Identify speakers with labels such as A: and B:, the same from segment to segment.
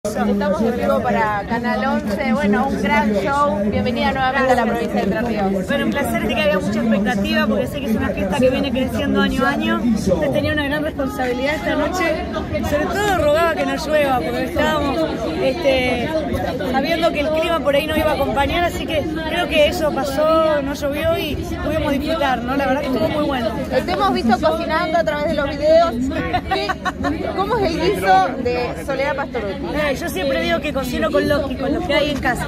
A: Estamos en vivo para Canal 11, bueno, un gran show. Bienvenida nuevamente a la provincia de Entre Ríos.
B: Bueno, un placer, que había mucha expectativa porque sé que es una fiesta que viene creciendo año a año. Entonces tenía una gran responsabilidad esta noche. Sobre todo rogaba que no llueva porque estábamos sabiendo que el clima por ahí no iba a acompañar, así que creo que eso pasó, no llovió y pudimos disfrutar, ¿no? La verdad que estuvo muy bueno.
A: Te hemos visto cocinando a través de los videos. ¿Cómo es el guiso de Soledad Pastorutti?
B: Yo siempre digo que cocino con lo que hay en casa.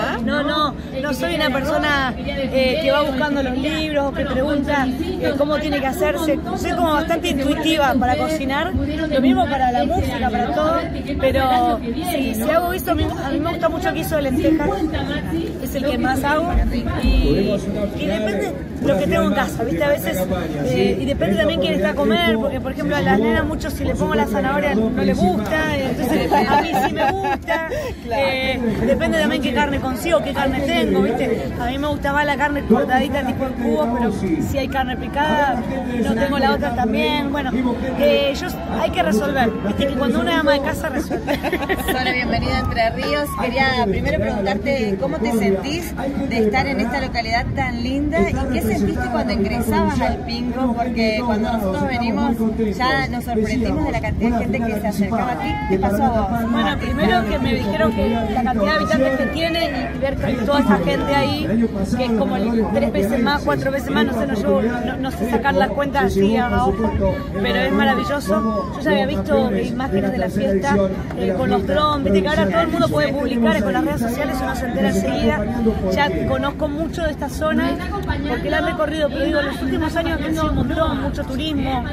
B: No soy una persona que va buscando los libros o que pregunta cómo tiene que hacerse. Soy como bastante intuitiva para cocinar, lo mismo para la música, para todo. Pero si hago guiso, a mí me gusta mucho el guiso de lentejas, es el que más hago. Y depende de lo que tengo en casa, ¿viste? A veces, y depende también quién está a comer, porque por ejemplo a las nenas mucho si le pongo la zanahoria no les gusta, entonces a mí sí me gusta. Depende también qué carne consigo, qué carne tengo, ¿viste? A mí me gusta más la carne cortadita tipo en cubos, pero si hay carne picada, no tengo la otra también. Bueno, hay que resolver, ¿viste? Que cuando uno es ama de casa resuelve.
A: Sole, bienvenida a Entre Ríos. Quería primero preguntarte cómo te sentís de estar en esta localidad tan linda y qué sentiste cuando ingresabas al Pingo, porque cuando nosotros venimos ya nos sorprendimos de la cantidad de gente que se acercaba aquí. ¿Qué pasó a vos?
B: Bueno, primero que me dijeron que la cantidad de habitantes que tiene y ver toda esa gente ahí, que es como 3 veces más, 4 veces más, no sé sacar las cuentas así a ojo, pero es maravilloso. Yo ya había visto imágenes de la fiesta con los drones, viste que ahora todo el mundo puede publicar con las redes sociales, uno se entera enseguida. Ya conozco mucho de esta zona porque la he recorrido, pero digo, en los últimos años ha crecido un montón, mucho turismo.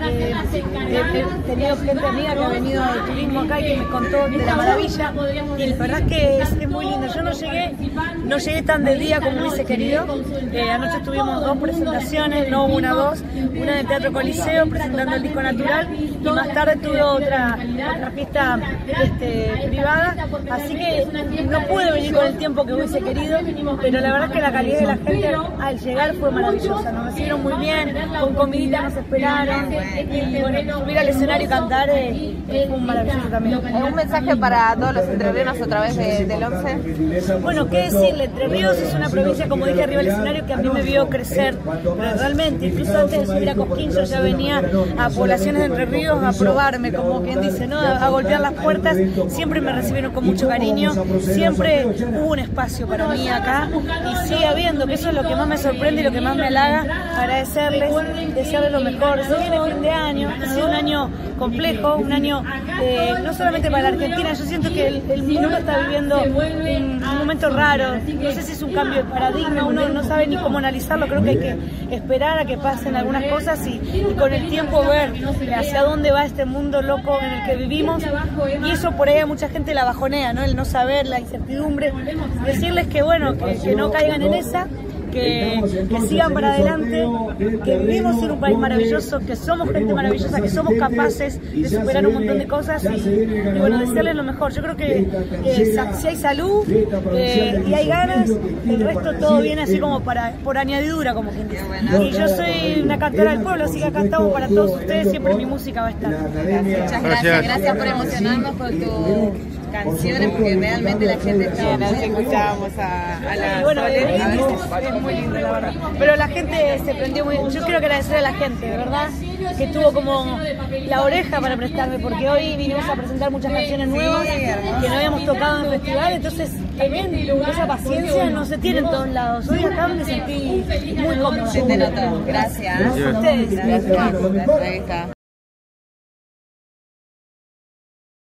B: He tenido gente amiga que ha venido de turismo acá y que me contó de la maravilla, y la verdad que es muy lindo. Yo no llegué tan de día como hubiese querido. Anoche tuvimos 2 presentaciones, no una, 2, una en el Teatro Coliseo presentando el disco Natural, y más tarde tuve otra fiesta privada, así que no pude venir con el tiempo que hubiese querido, pero la verdad que la calidad de la gente al llegar fue maravillosa, nos recibieron muy bien, con comidita nos esperaron, y bueno, subir al escenario y cantar fue maravilloso también.
A: ¿Un mensaje para todos los entrerrianos a través del 11?
B: Bueno, qué decirle, Entre Ríos es una provincia, como dije arriba del escenario, que a mí me vio crecer, pero realmente, incluso antes de subir a Cosquín yo ya venía a poblaciones de Entre Ríos a probarme, como quien dice, ¿no? A golpear las puertas. Siempre me recibieron con mucho cariño, siempre hubo un espacio para mí acá y sigue habiendo, que eso es lo que más me sorprende y lo que más me halaga. Agradecerles, desearles lo mejor. Se viene fin de año, ha sido un año complejo, un año no solamente para la Argentina. Yo siento que el mundo está viviendo un momento raro, no sé si es un cambio de paradigma, uno no sabe ni cómo analizarlo. Creo que hay que esperar a que pasen algunas cosas y con el tiempo ver hacia dónde va este mundo loco en el que vivimos, y eso por ahí a mucha gente la bajonea, ¿no? El no saber, la incertidumbre. Decirles que bueno, que no caigan en esa, que sigan para adelante, que vivimos en un país maravilloso, que somos gente maravillosa, que somos capaces de superar un montón de cosas y bueno, desearles lo mejor. Yo creo que si hay salud y hay ganas, el resto todo viene así como por añadidura, como quien dice. Y yo soy una cantora del pueblo, así que acá estamos para todos ustedes, siempre mi música va a estar.
A: Muchas gracias por emocionarnos con tu canciones, porque realmente la gente está...
C: Nos escuchábamos a la
B: bueno,
C: Sole,
B: es muy lindo, la verdad. Pero la gente se prendió muy... Yo quiero agradecer a la gente, de verdad, que tuvo como la oreja para prestarme, porque hoy vinimos a presentar muchas canciones nuevas que no habíamos tocado en festival, entonces también esa paciencia no se tiene en todos lados. Hoy acá me sentí muy cómoda.
A: Se te notó. Gracias.
B: A ustedes.
A: Gracias. Ahí está.